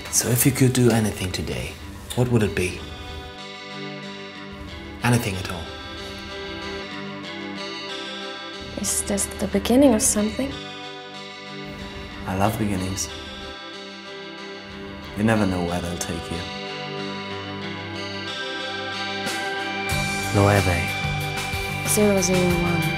So if you could do anything today, what would it be? Anything at all. Is this the beginning of something? I love beginnings. You never know where they'll take you. 9 001.